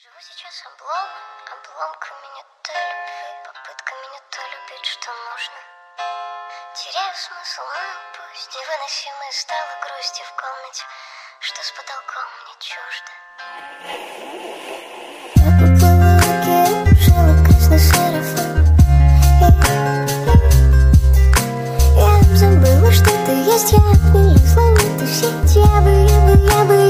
Живу сейчас обломками не той любви, попытками не то любить, что нужно. Теряю смысл, мой пусть невыносимой стала грусти в комнате, что с потолком мне чуждо. Я поплыла в океан, жила красный сарафан. Я забыла, что ты есть, я влезла в эту сеть. Я бы